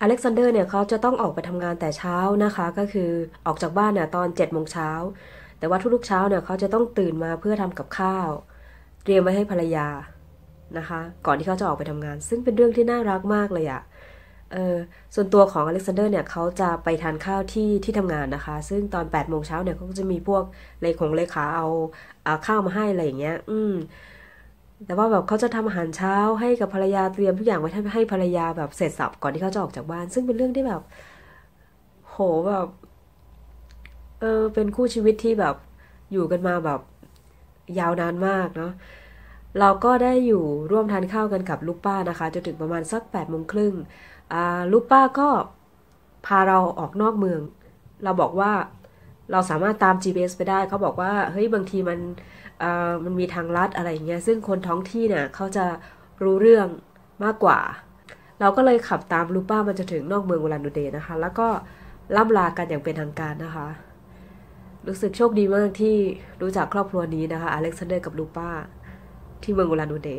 อเล็กซานเดอร์เนี่ยเขาจะต้องออกไปทำงานแต่เช้านะคะก็คือออกจากบ้านเนี่ยตอน7 โมงเช้าแต่ว่าทุกๆเช้าเนี่ยเขาจะต้องตื่นมาเพื่อทำกับข้าวเตรียมไว้ให้ภรรยานะคะก่อนที่เขาจะออกไปทำงานซึ่งเป็นเรื่องที่น่ารักมากเลยอะเออส่วนตัวของอเล็กซานเดอร์เนี่ยเขาจะไปทานข้าวที่ทำงานนะคะซึ่งตอน8 โมงเช้าเนี่ยเขาก็จะมีพวกเลขาเอาข้าวมาให้อะไรอย่างเงี้ยแต่ว่าแบบเขาจะทำอาหารเช้าให้กับภรรยาเตรียมทุกอย่างไว้ให้ภรรยาแบบเสร็จสับก่อนที่เขาจะออกจากบ้านซึ่งเป็นเรื่องที่แบบโหแบบเป็นคู่ชีวิตที่แบบอยู่กันมาแบบยาวนานมากเนาะเราก็ได้อยู่ร่วมทานข้าวกันกับลูกป้านะคะจนถึงประมาณสัก8 โมงครึ่งลูกป้าก็พาเราออกนอกเมืองเราบอกว่าเราสามารถตาม GPS ไปได้เขาบอกว่าเฮ้ยบางทีมันมีทางลัดอะไรอย่างเงี้ยซึ่งคนท้องที่เนี่ยเขาจะรู้เรื่องมากกว่าเราก็เลยขับตามลูป้ามันจะถึงนอกเมืองวลานูเดนะคะแล้วก็ล่ำลากันอย่างเป็นทางการนะคะรู้สึกโชคดีมากที่รู้จักครอบครัวนี้นะคะอเล็กซานเดอร์กับลูป้าที่เมืองวลานูเด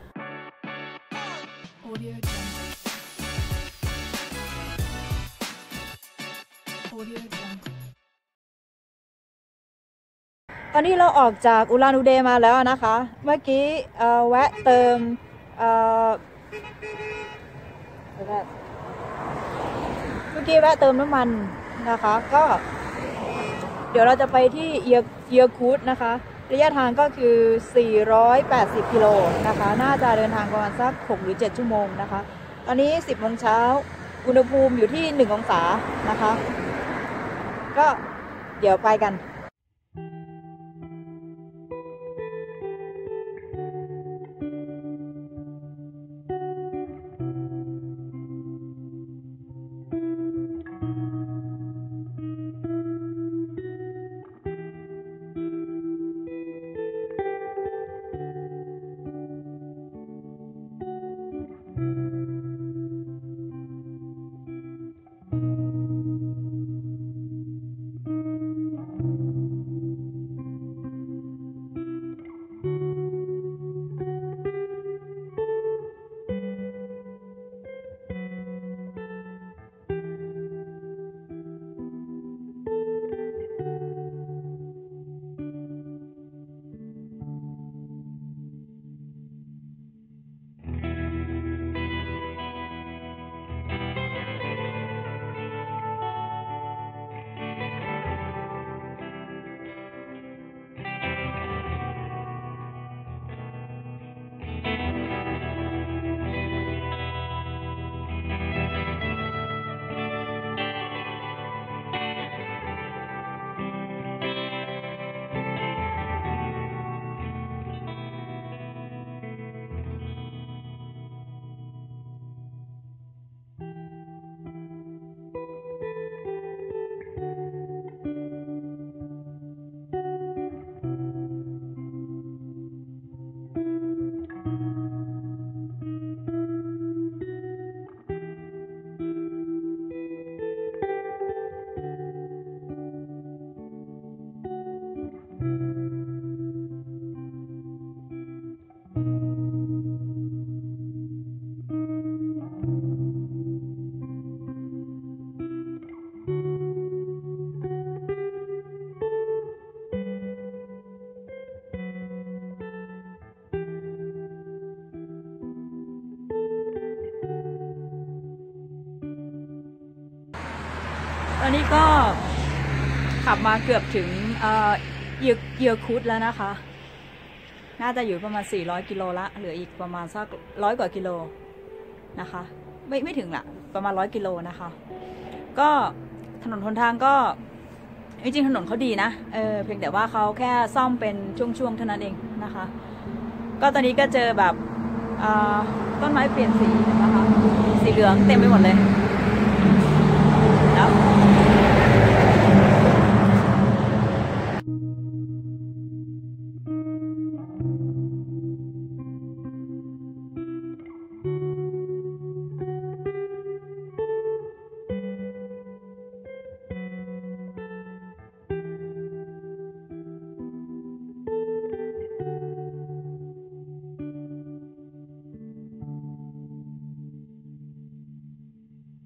Audio Jungle. Audio Jungle. ตอนนี้เราออกจากอุลานอุเดมาแล้วนะคะเมื่อกี้แวะเติมเมื่อกี้แวะเติมน้ำมันนะคะก็เดี๋ยวเราจะไปที่เอียคูดนะคะระยะทางก็คือ480กิโลนะคะน่าจะเดินทางประมาณสัก6 หรือ 7 ชั่วโมงนะคะตอนนี้10 โมงเช้าอุณหภูมิอยู่ที่1 องศานะคะก็เดี๋ยวไปกัน ตอนนี้ก็ขับมาเกือบถึงเอียคูดแล้วนะคะน่าจะอยู่ประมาณ400กิโลละเหลืออีกประมาณสัก100 กว่ากิโลนะคะไม่ถึงละประมาณ100 กิโลนะคะก็ถนนหนทางก็จริงๆถนนเขาดีนะเพียงแต่ว่าเขาแค่ซ่อมเป็นช่วงๆเท่านั้นเองนะคะก็ตอนนี้ก็เจอแบบต้นไม้เปลี่ยนสีนะคะสีเหลืองเต็มไปหมดเลยแล้ว เ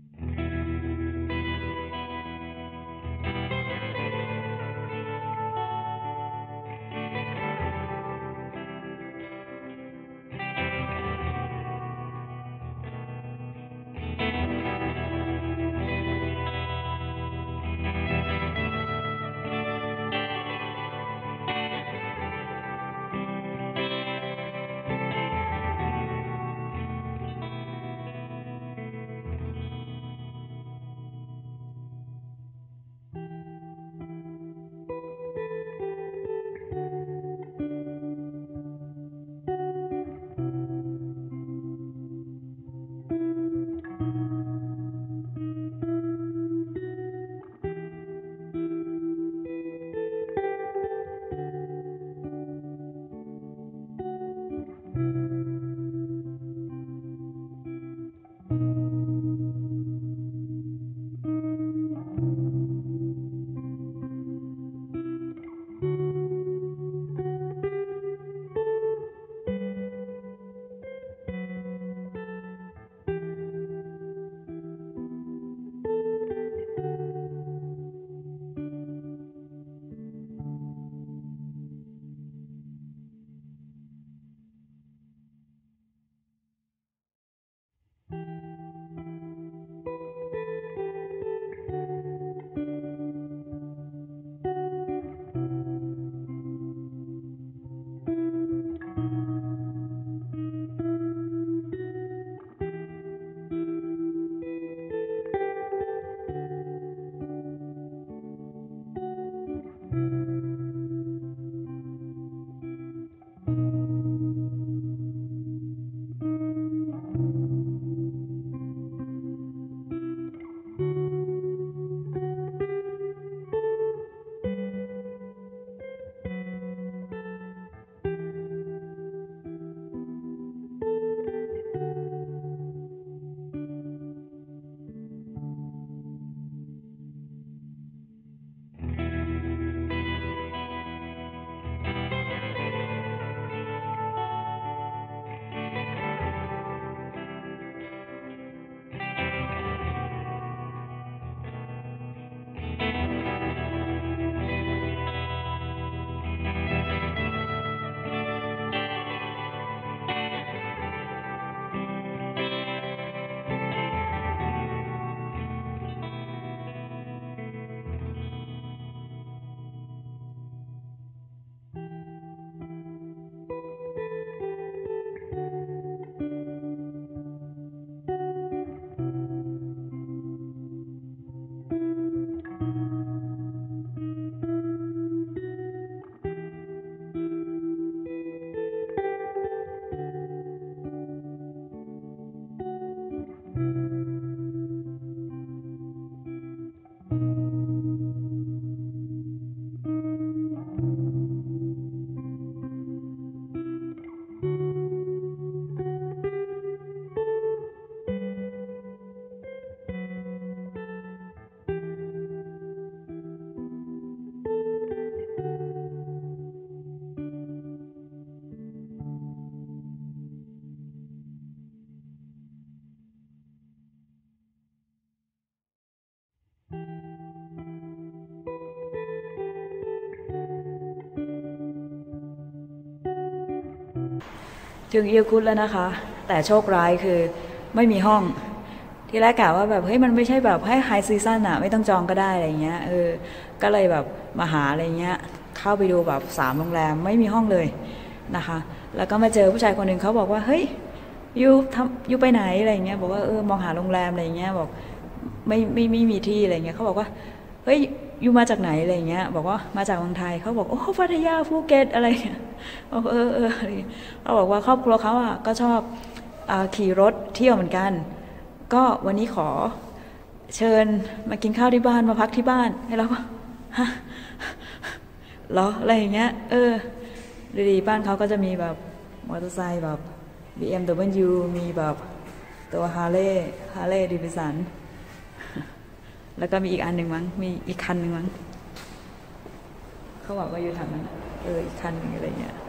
ถึงอิลกุตแล้วนะคะ แต่โชคร้ายคือไม่มีห้องที่แรกกะว่าแบบเฮ้ยมันไม่ใช่แบบให้ไฮซีซั่นอะไม่ต้องจองก็ได้อะไรเงี้ยก็เลยแบบมาหาอะไรเงี้ยเข้าไปดูแบบ3 โรงแรมไม่มีห้องเลยนะคะแล้วก็มาเจอผู้ชายคนหนึ่งเขาบอกว่าเฮ้ยยูไปไหนอะไรเงี้ยบอกว่ามองหาโรงแรมอะไรเงี้ยบอกไม่มีที่อะไรเงี้ยเขาบอกว่าเฮ้ยยูมาจากไหนอะไรเงี้ยบอกว่ามาจากเมืองไทยเขาบอกโอ้พัทยาภูเก็ตอะไรเงี้ยเขาบอกว่าครอบครัวเขาอ่ะก็ชอบขี่รถเที่ยวเหมือนกันก็วันนี้ขอเชิญมากินข้าวที่บ้านมาพักที่บ้านให้เราก็ฮะเหรออะไรอย่างเงี้ยดีๆบ้านเขาก็จะมีแบบมอเตอร์ไซค์แบบ BMW มีแบบตัวฮาร์เลย์ดิวิสันแล้วก็มีอีกอันหนึ่งมั้งมีอีกคันหนึ่งมั้งเขาบอกว่าอยู่ทางนั้นอีกคันหนึ่งอะไรเงี้ย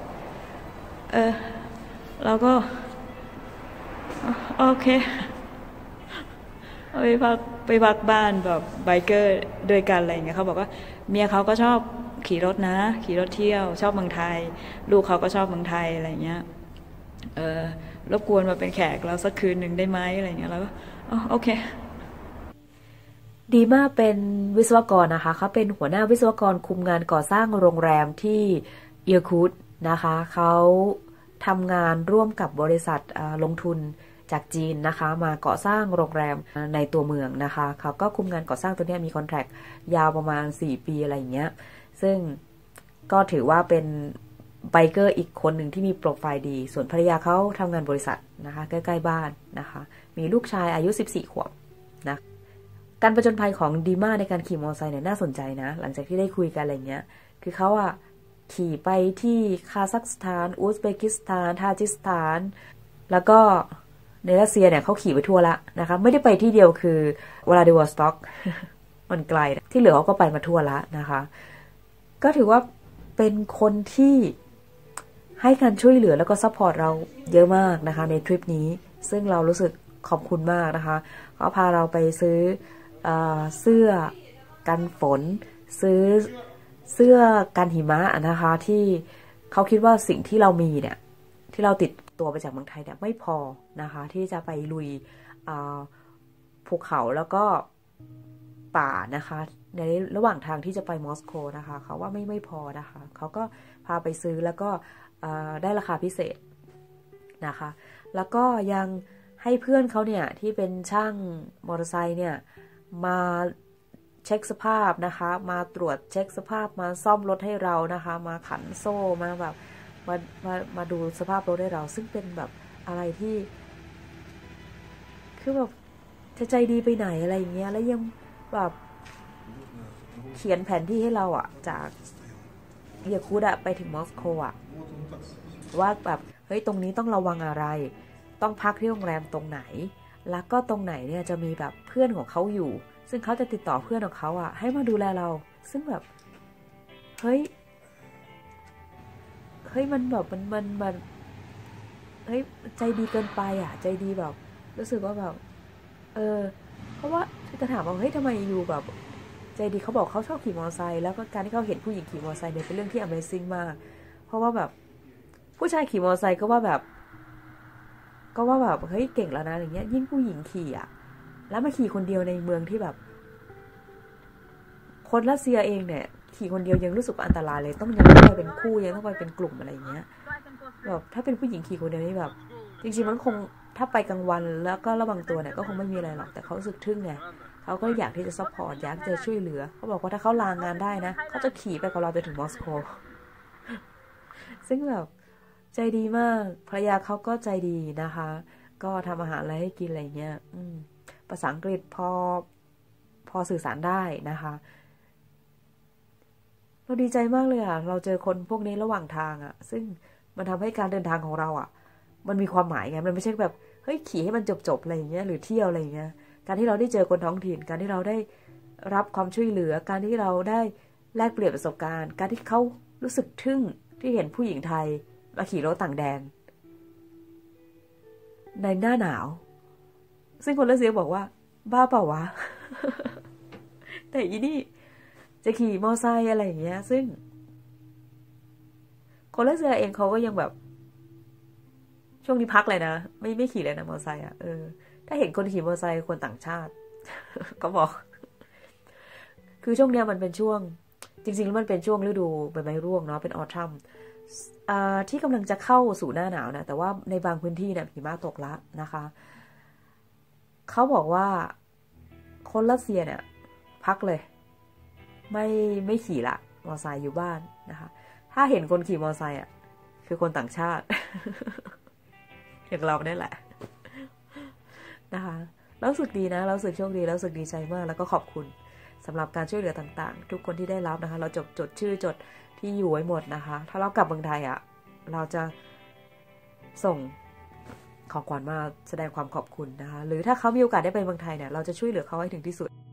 เราก็โอเคไปพักบ้านแบบไบเกอร์ด้วยกันอะไรเงี้ยเขาบอกว่าเมียเขาก็ชอบขี่รถนะขี่รถเที่ยวชอบเมืองไทยลูกเขาก็ชอบเมืองไทยอะไรเงี้ยรบกวนมาเป็นแขกเราสักคืนหนึ่งได้ไหมอะไรเงี้ยแล้วก็โอเคดีมากเป็นวิศวกรนะคะเขาเป็นหัวหน้าวิศวกรคุมงานก่อสร้างโรงแรมที่อิลคุตนะคะเขาทำงานร่วมกับบริษัทลงทุนจากจีนนะคะมาก่อสร้างโรงแรมในตัวเมืองนะคะเขาก็คุมงานก่อสร้างตัวนี้มีคอนแทรคยาวประมาณ4 ปีอะไรอย่างเงี้ยซึ่งก็ถือว่าเป็นไบเกอร์อีกคนหนึ่งที่มีโปรไฟล์ดีส่วนภรรยาเขาทำงานบริษัทนะคะใกล้ๆบ้านนะคะมีลูกชายอายุ14 ขวบนะการผจญภัยของดีมาในการขี่มอเตอร์ไซค์เนี่ยน่าสนใจนะหลังจากที่ได้คุยกันอะไรเงี้ยคือเขาอะขี่ไปที่คาซัคสถานอุซเบกิสถานทาจิสถานแล้วก็ในรัสเซียเนี่ยเขาขี่ไปทั่วละนะคะไม่ได้ไปที่เดียวคือวลาดิวอสต็อกมันไกลที่เหลือเขาก็ไปมาทั่วละนะคะก็ถือว่าเป็นคนที่ให้การช่วยเหลือแล้วก็ซัพพอร์ตเราเยอะมากนะคะในทริปนี้ซึ่งเรารู้สึกขอบคุณมากนะคะเขาพาเราไปซื้อเสื้อกันฝนซื้อเสื้อกันหิมะนะคะที่เขาคิดว่าสิ่งที่เรามีเนี่ยที่เราติดตัวไปจากเมืองไทยเนี่ยไม่พอนะคะที่จะไปลุยภูเขาแล้วก็ป่านะคะในระหว่างทางที่จะไปมอสโกนะคะเขาว่าไม่พอนะคะเขาก็พาไปซื้อแล้วก็ได้ราคาพิเศษนะคะแล้วก็ยังให้เพื่อนเขาเนี่ยที่เป็นช่างมอเตอร์ไซค์เนี่ยมาเช็คสภาพนะคะมาตรวจเช็คสภาพมาซ่อมรถให้เรานะคะมาขันโซ่มาแบบมาดูสภาพรถให้เราซึ่งเป็นแบบอะไรที่คือแบบจะใจดีไปไหนอะไรอย่างเงี้ยแล้วยังแบบเขียนแผนที่ให้เราอะจากอิลคุตอะไปถึงมอสโกอะว่าแบบเฮ้ยตรงนี้ต้องระวังอะไรต้องพักที่โรงแรมตรงไหนแล้วก็ตรงไหนเนี่ยจะมีแบบเพื่อนของเขาอยู่ซึ่งเขาจะติดต่อเพื่อนของเขาอะให้มาดูแลเราซึ่งแบบเฮ้ยมันแบบมันเฮ้ยใจดีเกินไปอะใจดีแบบรู้สึกว่าแบบเพราะว่าจะถามว่าเฮ้ยทำไมอยู่แบบใจดีเขาบอกเขาชอบขี่มอเตอร์ไซค์แล้วก็การที่เขาเห็นผู้หญิงขี่มอเตอร์ไซค์เนี่ยเป็นเรื่องที่ Amazing มากเพราะว่าแบบผู้ชายขี่มอเตอร์ไซค์ก็ว่าแบบเฮ้ยเก่งแล้วนะอย่างเงี้ยยิ่งผู้หญิงขี่อะแล้วมาขี่คนเดียวในเมืองที่แบบคนรัสเซียเองเนี่ยขี่คนเดียวยังรู้สึกอันตรายเลยยังต้องไปเป็นคู่ยังต้องไปเป็นกลุ่มอะไรอย่างเงี้ยแบบถ้าเป็นผู้หญิงขี่คนเดียวนี่แบบจริงๆมันคงถ้าไปกลางวันแล้วก็ระวังตัวเนี่ยก็คงไม่มีอะไรหรอกแต่เขารู้สึกทึ่งไงเขาก็อยากที่จะซัพพอร์ตอยากจะช่วยเหลือเขาบอกว่าถ้าเขาลางานได้นะเขาจะขี่ไปกับเราไปถึงมอสโกซึ่งแบบใจดีมากภรรยาเขาก็ใจดีนะคะก็ทำอาหารอะไรให้กินอะไรเงี้ยภาษาอังกฤษพอสื่อสารได้นะคะเราดีใจมากเลยอ่ะเราเจอคนพวกนี้ระหว่างทางอ่ะซึ่งมันทำให้การเดินทางของเราอ่ะมันมีความหมายไงมันไม่ใช่แบบเฮ้ยขี่ให้มันจบอะไรอย่างเงี้ยหรือเที่ยวอะไรอย่างเงี้ยการที่เราได้เจอคนท้องถิ่นการที่เราได้รับความช่วยเหลือการที่เราได้แลกเปลี่ยนประสบการณ์การที่เขารู้สึกทึ่งที่เห็นผู้หญิงไทยมาขี่รถต่างแดนในหน้าหนาวซึ่งคนรัสเซียบอกว่าบ้าเปล่าวะ แต่อีนี่จะขี่มอไซค์อะไรอย่างเงี้ยซึ่งคนรัสเซียเองเขาก็ยังแบบช่วงนี้พักเลยนะไม่ขี่เลยนะมอเตอร์ไซค์อ่ะถ้าเห็นคนขี่มอเตอร์ไซค์คนต่างชาติ ก็บอก คือช่วงเนี้ยมันเป็นช่วงจริงๆแล้วมันเป็นช่วงฤดูใบไม้ร่วงเนาะเป็นออทัมที่กำลังจะเข้าสู่หน้าหนาวนะแต่ว่าในบางพื้นที่เนี่ยหิมะตกละนะคะเขาบอกว่าคนรัสเซียเนี่ยพักเลยไม่ขี่ละมอเตอร์ไซค์อยู่บ้านนะคะถ้าเห็นคนขี่มอเตอร์ไซค์อ่ะคือคนต่างชาติ อย่างเราเนี่ยแหละนะคะเรารู้สึกดีนะเรารู้สึกโชคดีเรารู้สึกดีใจมากแล้วก็ขอบคุณสำหรับการช่วยเหลือต่างๆทุกคนที่ได้รับนะคะเราจดชื่อจดที่อยู่ไว้หมดนะคะถ้าเรากลับเมืองไทยอ่ะเราจะส่งของขวัญมาแสดงความขอบคุณนะคะหรือถ้าเขามีโอกาสได้ไปเมืองไทยเนี่ยเราจะช่วยเหลือเขาให้ถึงที่สุด